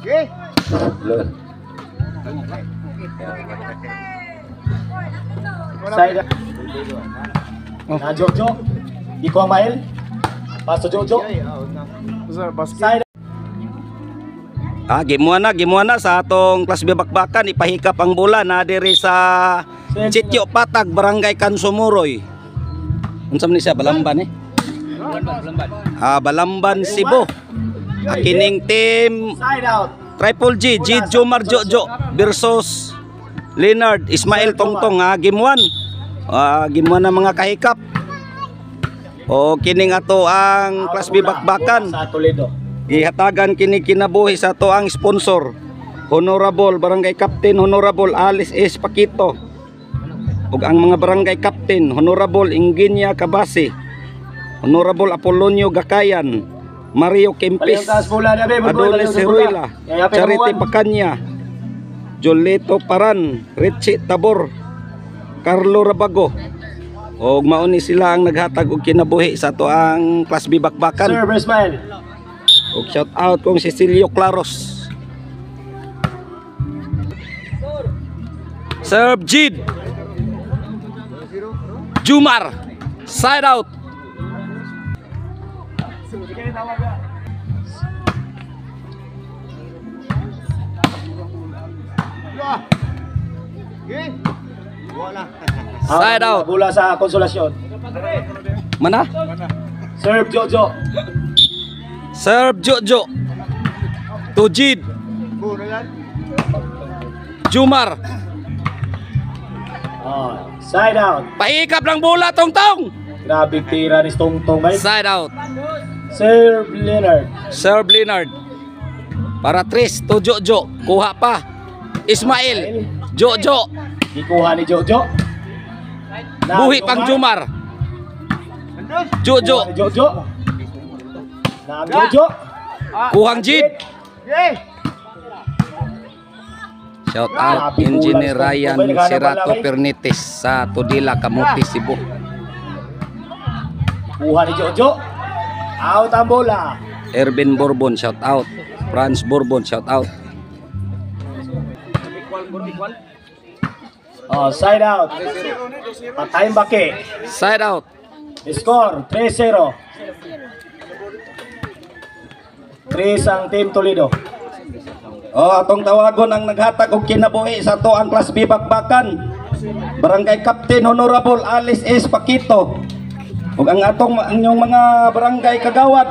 Side. Na Jojo. Iko ang mail. Pasto Jojo. Side. Gimuana sa atong Class B bakbakan ipahikap ang bola na diri sa Sitio Patag, Barangay Kansumuroy. Unsam ni siya Balamban Balamban, Cebu. Kining team Side out. Triple G, Jomar Jojo versus Leonard Ismail Tongtong. Game 1. Game 1 na mga kahikap. O kining ato ang Class B bakbakan. Sa Toledo. Ihatagan kini kinabuhi sa ato ang sponsor. Honorable Barangay Captain Honorable Alice S. Paquito. Ug ang mga barangay captain Honorable Ingenia Cabasi, Honorable Apolonio Gakayan, Mario Kempis, Adonis Heruela, Charity Pacanya, Jolito Paran, Richie Tabor, Carlo Rabago. Og mauni sila ang naghatag og kinabuhi sa ato ang Class B bakbakan. Sir Brisbane. Og shout out kong Cecilio Claros. Serve Jid Jumar. Side out. Side out. Bola sa Konsolasyon. Mana? Serve Jojo. Serve Jojo to Jid Jumar. Side out. Pahikap ng bola Tongtong. Grabe tira ni Tongtong bay. Side out. Serve Leonard. Serve Leonard. Para Tris to Jojo. Kuha pa. Ismail. Jojo. Ikuha ni Jojo. Buhi pang Jumar. Jojo. Jojo. Na Jojo. Kuhang Jid. Shout out Engineer Ryan Serato Pernites sa Tudila, Kamuti, Cebu. Kuha ni Jojo. Out ang bola. Ervin Bourbon, shout out. Franz Bourbon, shout out. Side out. Patayang baki. Side out. Score 3-0. 3 ang Team Toledo. Atong tawagon ang naghatag og kinabuhi sa to ang Class B bakbakan. Barangay Captain Honorable Alice S. Paquito. Ug ang inyong mga barangay kagawad.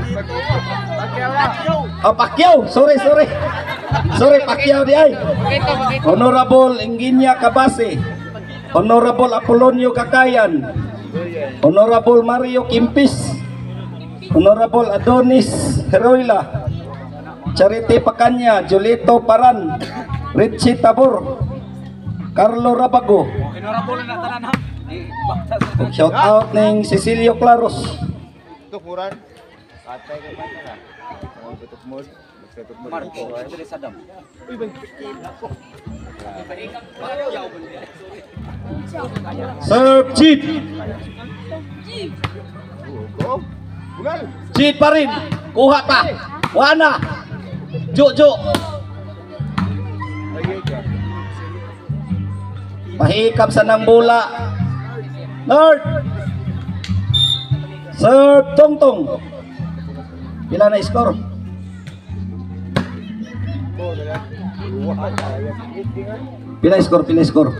Pacquiao. Sorry. Pacquiao di ay. Honorable Ingenia Cabasi. Honorable Apolonio Gakayan. Honorable Mario Kempis. Honorable Adonis Heruela. Charity Pacanya, Jolito Paran, Richie Tabor, Carlo Rabago. Shout out ning Cecilio Claros. Serve Jid. Jid pa rin. Kuha pa. Wana. Jojo. Mahikap sa nang bola. Lord. Serve Tongtong. Pila na score? Pila score?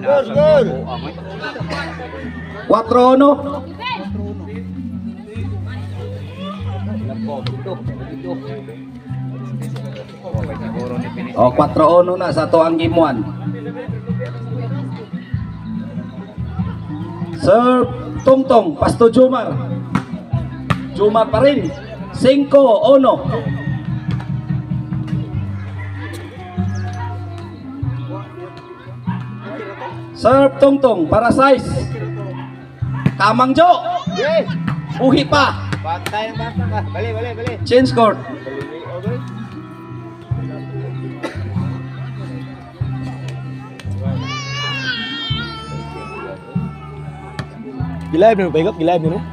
4-1. Oh, 4-1 na sa to ang game 1. Serve Tongtong, Pasto Jomar. Jomar pa rin. 5-1. Serve Tongtong para size. Kamang Jo. Uhi pa. Bali. Change court. Gilive nyo, paikap, gilive nyo.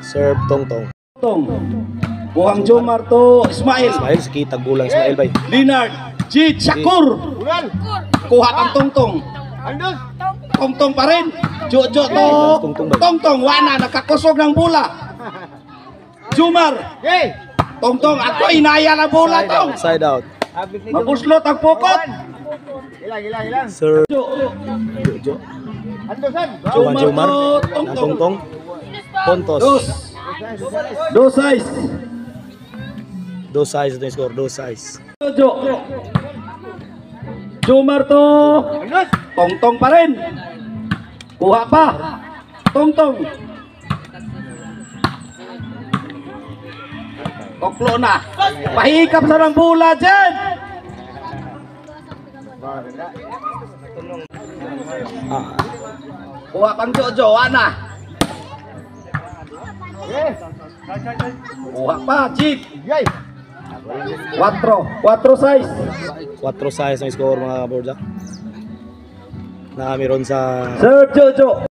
Serve Tongtong. Tong. Kuhang Jomar to Ismail. Ismail, sikitag bulang Ismail bay. Leonard G. Shakur. Kuha ang Tongtong. Tongtong pa rin. Jojo to. Tongtong. Wana. Nakakusog ng bola. Jomar. Tongtong. Ako inaya na bola tong. Side out. Mabuslot ang pukot. Serve Jo. Jomar. to Ang Tongtong. Pontos. Dos size. 2-size ito yung score. 2-size. Jojo. Jomar to. Tongtong pa rin. Kuha pa. Tongtong. Koklo na. Pahikap sa ng bola dyan. Kuha pang Jojo. Ana. Kuha pa. Jeep. 4 size. 4-size ang score mga board. Na meron sa Sir Jojo.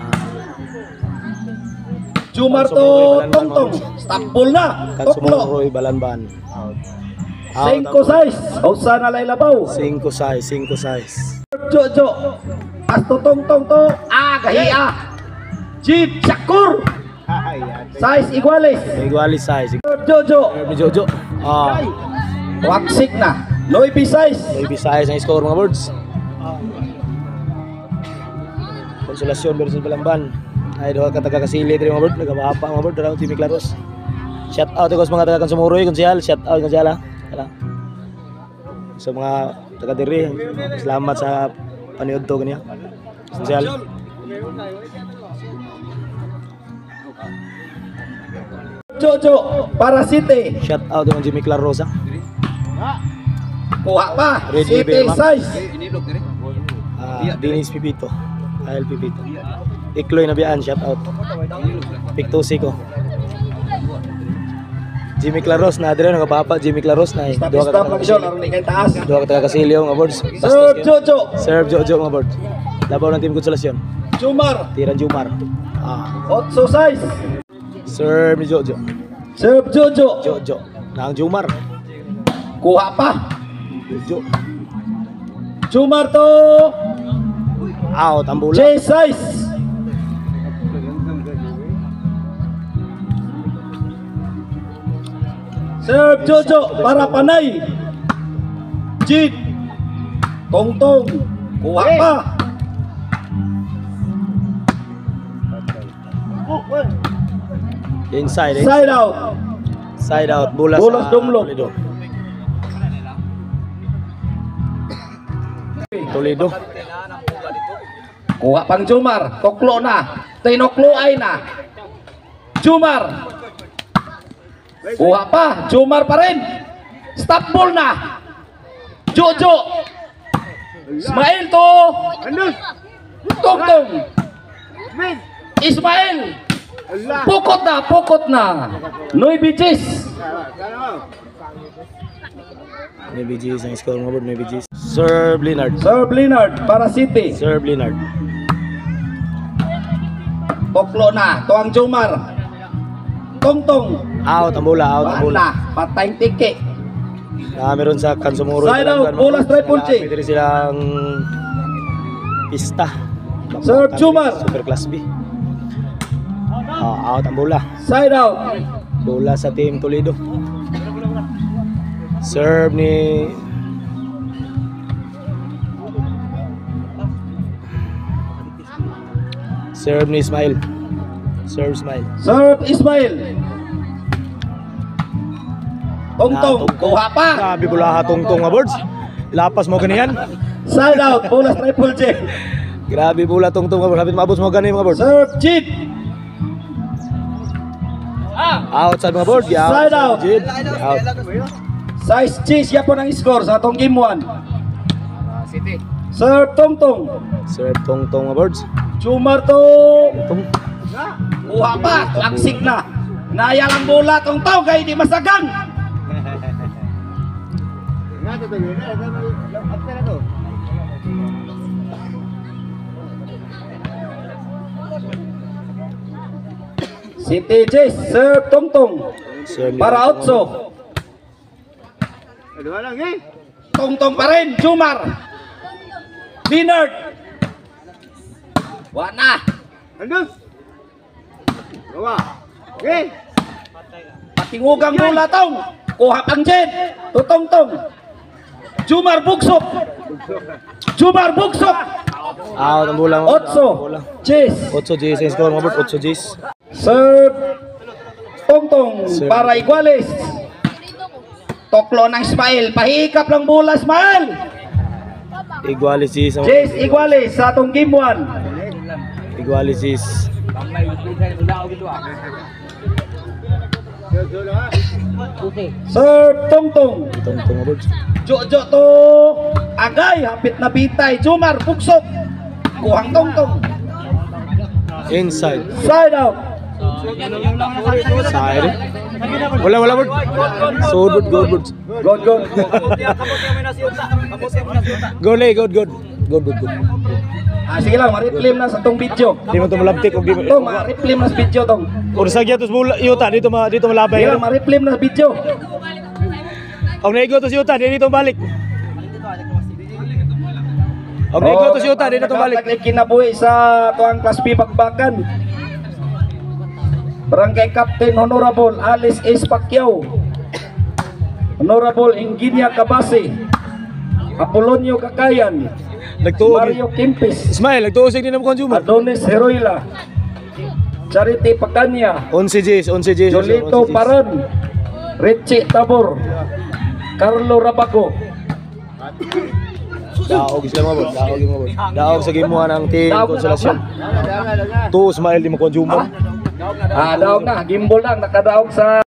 Jomar to Tongtong. Stop ball na. Koklo. Kansumoroy Balanban. 5 size. Ousa na laylabaw. 5 size. Jojo. Asto Tongtong to. Gahiya. Jeep Shakur. Size iguales. Iguali size. Jojo. Serve ni Jojo. Waksik na. Noibi size. Baby size ang score mga boards. Konsolasyon versus Balamban. Ay doha ka taga-kasili diri mga board, nagapapa mga board daw Timmy Claros. Shout out ko sa mga taga Kansumuroy, konsehal, shout out konsehal ha. Sa mga taga diri, salamat sa paniud to kaniya. Konsehal. Jojo. Para City. Shout out dengan Jimmy Claros ha. Kuha pa. Red City River, ma'am. size. Dinis Pipito. AL Pipito. Ikloy Nabian, shout out. Pictusi ko. Jimmy Claros na adre nagapapa Jimmy Claros na Stop lang siya. Laro ni kay taas. Dua ka taga-kasilyo mga boards. Sir Jojo. Serve Jojo mga boards. Labaw ng Team Konsolasyon. Jomar. Tiran Jumar. 8 size. Serve ni Jojo. Sir Jojo. Jojo. Nang Jumar. Kuha pa. Jojo. Jomar to Out ang bola. J size. Sir Jojo para Panay. Jeep. Tongtong. Kuha pa. Inside. Side out. Side out. Bola Bola sa Dumlop. Toledo. Kuha pang Jomar. Koklo na. Tinoklo ay na. Jomar. Kuha pa. Jomar pa rin. Stop ball na. Jojo. Ismail to. Tongtong. Ismail. Pukot na. Noy Bichis. May BGs ang score mga board. May BGs. Serve Leonard. Sir Leonard para City. Serve Leonard. Koklo na. Tuang Jomar. Tongtong. Out ang bola. Out ang bola. Wala. Patayng tiki. Meron sa Kansumuroy. Side out. Bola straight punche. Pwede silang pista. Sir Jomar. Super Class B. Out ang bola. Side out. Bola sa Team Toledo. Serve ni Ismail. Serve Ismail. Serve Ismail. Tongtong. Kuha pa. Grabe bola Tongtong nga boards. Lapas mo ganiyan. Side out. Bola triple J. Grabe bola Tongtong nga boards. Hapit maabot mo gani mga boards. Serve Jeep. Outside mga board. Side out. Out. Size cheese ya po ng score sa atong game 1. Serve Tongtong. Serve Tongtong mga boards. Jomar to. Tong. Kuha pa. Aksik na. Naya lang bola Tongtong kay di masagang. City Jays, serve Tongtong. Para Otso. Tongtong pa rin, Jumar. Leonard. Wana. Patingugang bola tong. Kuha pang Jen. Tutongtong. Jumar buksok. Jumar buksok. Out ang bola. Otso. Jays. 8 Jays ang score mga bro. 8 Jays. Serve Tongtong para Iguales. Toklo ng Ismail. Pahikap lang bola Ismail. Iguales Jays. Jays Iguales sa atong game 1. Iguales Jays. Serve Tongtong. Tongtong mga bro. Jojo to Agay. Hapit na bitay. Jumar buksok. Kuhang Tongtong. Inside. Side out. Side. Wala bro. So good, good. Good, good. Good, good. Good. Sige lang, ma-reclaim na sa tong video. Di mo ito malabtik. Tong, ma-reclaim na sa video tong. Kung sa gyatos bola, Yuta, dito malabay. Sige lang, ma-reclaim na sa video. Ang naigo to si Yuta, dito balik. Ang naigo to si Yuta, dito balik. Nagkatag kinabuhi sa tuang Class B Bagbakan. Barangay Captain Honorable Alice S. Pacquiao. Honorable Inginia Cabase. Apolonio Cakayan. Nagtuog. Mario Kempis. Ismail, nagtuusig din ang consumer. Adonis Heroila. Charity Pacania. 11 Jays. Jolito Paran. Richie Tabor. Carlo Rabago. Daog sila mga bro. Daog sa game 1 ang team Consolation. 2 Ismail di mo consumer. Daog na. Gimbal lang. Nakadaog sa